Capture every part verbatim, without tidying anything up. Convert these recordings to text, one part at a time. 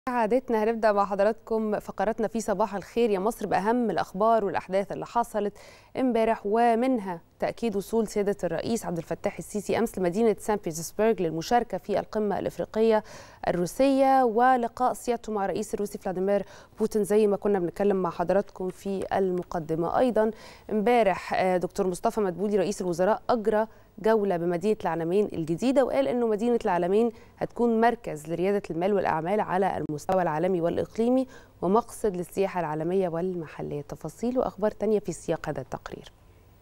عادتنا هنبدأ مع حضراتكم فقراتنا في صباح الخير يا مصر بأهم الأخبار والأحداث اللي حصلت امبارح، ومنها تأكيد وصول سيادة الرئيس عبد الفتاح السيسي أمس لمدينة سان بيترسبرغ للمشاركة في القمة الإفريقية الروسية، ولقاء سيادته مع الرئيس الروسي فلاديمير بوتين زي ما كنا بنتكلم مع حضراتكم في المقدمة. أيضا امبارح دكتور مصطفى مدبولي رئيس الوزراء أجرى جولة بمدينة العلمين الجديدة، وقال أنه مدينة العلمين هتكون مركز لريادة المال والأعمال على المستوى العالمي والإقليمي ومقصد للسياحة العالمية والمحلية. تفاصيل وأخبار تانية في سياق هذا التقرير.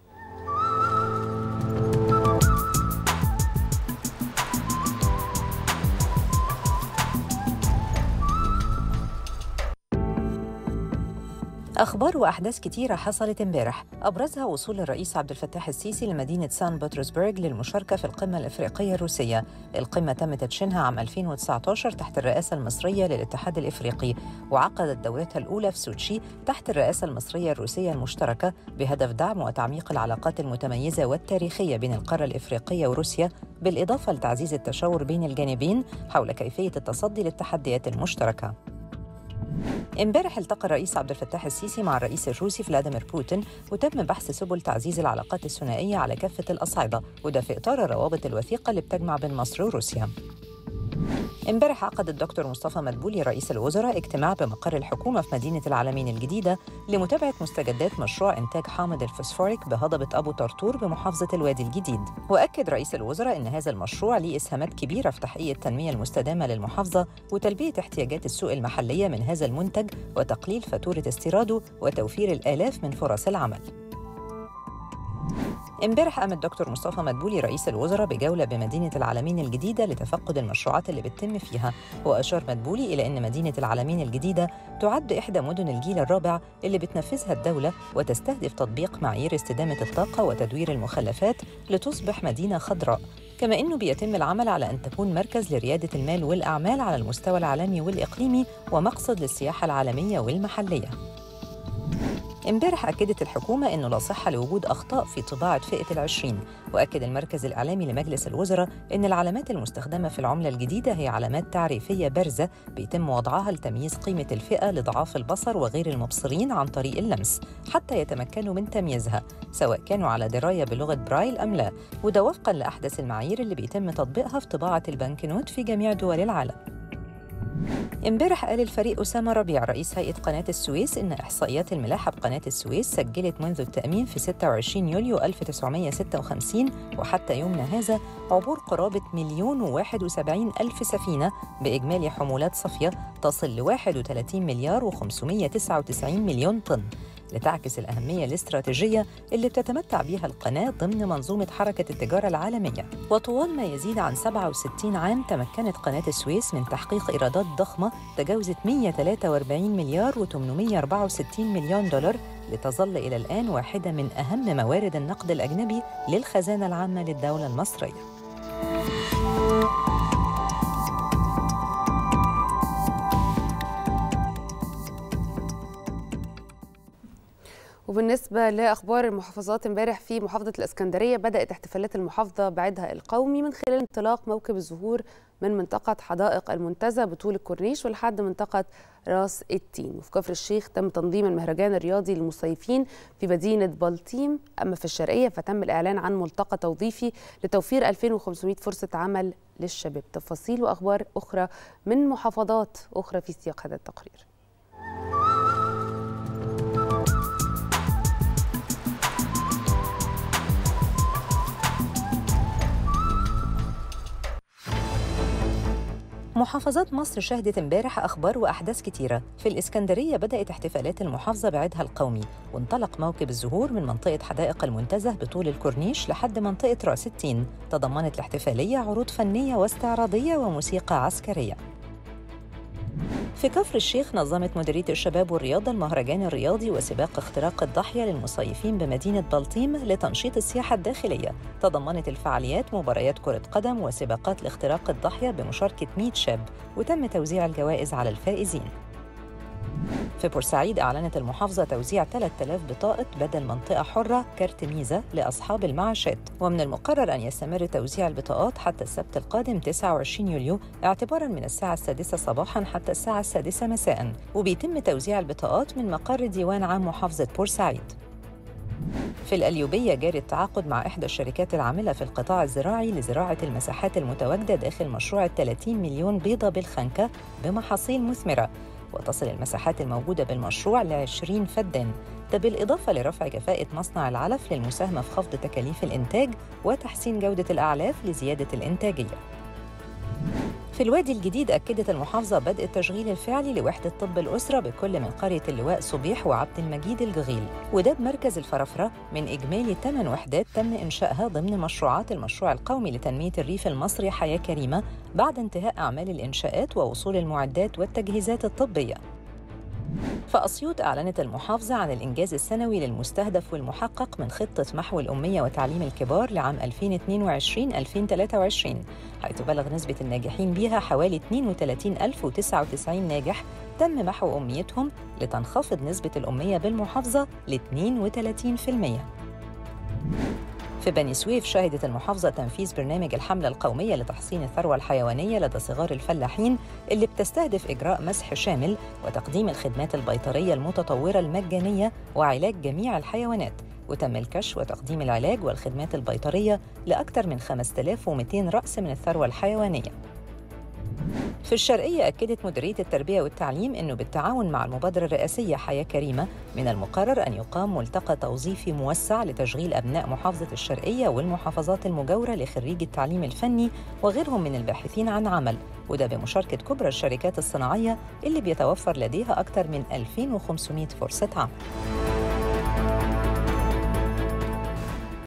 أخبار وأحداث كتيرة حصلت امبارح، أبرزها وصول الرئيس عبد الفتاح السيسي لمدينة سان بطرسبرغ للمشاركة في القمة الإفريقية الروسية. القمة تم تدشينها عام ألفين وتسعة عشر تحت الرئاسة المصرية للاتحاد الإفريقي، وعقدت دورتها الأولى في سوتشي تحت الرئاسة المصرية الروسية المشتركة بهدف دعم وتعميق العلاقات المتميزة والتاريخية بين القارة الإفريقية وروسيا، بالإضافة لتعزيز التشاور بين الجانبين حول كيفية التصدي للتحديات المشتركة. امبارح التقى الرئيس عبد الفتاح السيسي مع الرئيس الروسي فلاديمير بوتين، وتم بحث سبل تعزيز العلاقات الثنائية على كافة الأصعدة، وده في إطار الروابط الوثيقة اللي بتجمع بين مصر وروسيا. امبارح عقد الدكتور مصطفى مدبولي رئيس الوزراء اجتماع بمقر الحكومة في مدينة العلمين الجديدة لمتابعة مستجدات مشروع إنتاج حامض الفوسفوريك بهضبة أبو طرطور بمحافظة الوادي الجديد. وأكد رئيس الوزراء أن هذا المشروع ليه إسهامات كبيرة في تحقيق التنمية المستدامة للمحافظة وتلبية احتياجات السوق المحلية من هذا المنتج وتقليل فاتورة استيراده وتوفير الآلاف من فرص العمل. امبارح قام الدكتور مصطفى مدبولي رئيس الوزراء بجولة بمدينة العلمين الجديدة لتفقد المشروعات اللي بتتم فيها، وأشار مدبولي إلى أن مدينة العلمين الجديدة تعد إحدى مدن الجيل الرابع اللي بتنفذها الدولة وتستهدف تطبيق معايير استدامة الطاقة وتدوير المخلفات لتصبح مدينة خضراء، كما أنه بيتم العمل على أن تكون مركز لريادة المال والأعمال على المستوى العالمي والإقليمي ومقصد للسياحة العالمية والمحلية. امبارح أكدت الحكومة أنه لا صحة لوجود أخطاء في طباعة فئة العشرين، وأكد المركز الإعلامي لمجلس الوزراء أن العلامات المستخدمة في العملة الجديدة هي علامات تعريفية بارزة بيتم وضعها لتمييز قيمة الفئة لضعاف البصر وغير المبصرين عن طريق اللمس حتى يتمكنوا من تمييزها سواء كانوا على دراية بلغة برايل أم لا، وده وفقاً لأحدث المعايير اللي بيتم تطبيقها في طباعة البنكنوت في جميع دول العالم. امبارح قال الفريق أسامة ربيع رئيس هيئة قناة السويس إن إحصائيات الملاحة بقناة السويس سجلت منذ التأميم في ستة وعشرين يوليو ألف وتسعمائة وستة وخمسين وحتى يومنا هذا عبور قرابة مليون وواحد وسبعين ألف سفينة بإجمالي حمولات صافية تصل لواحد وثلاثين مليار وخمسمائة وتسعة وتسعين مليون طن، لتعكس الأهمية الاستراتيجية اللي بتتمتع بها القناة ضمن منظومة حركة التجارة العالمية. وطوال ما يزيد عن سبعة وستين عام تمكنت قناة السويس من تحقيق إيرادات ضخمة تجاوزت مائة وثلاثة وأربعين مليار وثمانمائة وأربعة وستين مليون دولار، لتظل إلى الآن واحدة من أهم موارد النقد الأجنبي للخزانة العامة للدولة المصرية. وبالنسبة لأخبار المحافظات امبارح في محافظة الإسكندرية بدأت احتفالات المحافظة بعيدها القومي من خلال انطلاق موكب الزهور من منطقة حدائق المنتزه بطول الكورنيش ولحد منطقة راس التين. وفي كفر الشيخ تم تنظيم المهرجان الرياضي للمصيفين في مدينة بلطيم. أما في الشرقية فتم الإعلان عن ملتقى توظيفي لتوفير ألفين وخمسمائة فرصة عمل للشباب. تفاصيل وأخبار أخرى من محافظات أخرى في سياق هذا التقرير. محافظات مصر شهدت امبارح أخبار وأحداث كتيرة. في الإسكندرية بدأت احتفالات المحافظة بعيدها القومي، وانطلق موكب الزهور من منطقة حدائق المنتزه بطول الكورنيش لحد منطقة رأس التين. تضمنت الاحتفالية عروض فنية واستعراضية وموسيقى عسكرية. في كفر الشيخ نظمت مديرية الشباب والرياضة المهرجان الرياضي وسباق اختراق الضاحية للمصيفين بمدينة بلطيم لتنشيط السياحة الداخلية. تضمنت الفعاليات مباريات كرة قدم وسباقات لاختراق الضاحية بمشاركة مائة شاب، وتم توزيع الجوائز على الفائزين. في بورسعيد أعلنت المحافظة توزيع ثلاثة آلاف بطاقة بدل منطقة حرة كارت ميزة لأصحاب المعاشات، ومن المقرر أن يستمر توزيع البطاقات حتى السبت القادم تسعة وعشرين يوليو اعتباراً من الساعة السادسة صباحاً حتى الساعة السادسة مساءً، وبيتم توزيع البطاقات من مقر ديوان عام محافظة بورسعيد. في القليوبية جاري التعاقد مع إحدى الشركات العاملة في القطاع الزراعي لزراعة المساحات المتواجدة داخل مشروع ثلاثين مليون بيضة بالخنكة بمحاصيل مثمرة، وتصل المساحات الموجودة بالمشروع ل عشرين فدان، ده بالإضافة لرفع كفاءة مصنع العلف للمساهمة في خفض تكاليف الإنتاج وتحسين جودة الأعلاف لزيادة الإنتاجية. في الوادي الجديد أكدت المحافظة بدء التشغيل الفعلي لوحدة طب الأسرة بكل من قرية اللواء صبيح وعبد المجيد الجغيل، وده بمركز الفرافرة من إجمالي ثمان وحدات تم إنشائها ضمن مشروعات المشروع القومي لتنمية الريف المصري حياة كريمة بعد انتهاء أعمال الإنشاءات ووصول المعدات والتجهيزات الطبية. فأسيوط أعلنت المحافظة عن الإنجاز السنوي للمستهدف والمحقق من خطة محو الأمية وتعليم الكبار لعام ألفين واثنين وعشرين ألفين وثلاثة وعشرين، حيث بلغ نسبة الناجحين بها حوالي اثنين وثلاثين ألف وتسعة وتسعين ناجح تم محو أميتهم، لتنخفض نسبة الأمية بالمحافظة ل اثنين وثلاثين بالمئة. في بني سويف شهدت المحافظة تنفيذ برنامج الحملة القومية لتحصين الثروة الحيوانية لدى صغار الفلاحين، اللي بتستهدف إجراء مسح شامل وتقديم الخدمات البيطرية المتطورة المجانية وعلاج جميع الحيوانات، وتم الكشف وتقديم العلاج والخدمات البيطرية لأكثر من خمسة آلاف ومئتين رأس من الثروة الحيوانية. في الشرقية أكدت مديرية التربية والتعليم أنه بالتعاون مع المبادرة الرئاسية حياة كريمة من المقرر أن يقام ملتقى توظيفي موسع لتشغيل أبناء محافظة الشرقية والمحافظات المجاورة لخريجي التعليم الفني وغيرهم من الباحثين عن عمل، وده بمشاركة كبرى الشركات الصناعية اللي بيتوفر لديها أكثر من ألفين وخمسمئة فرصة عمل.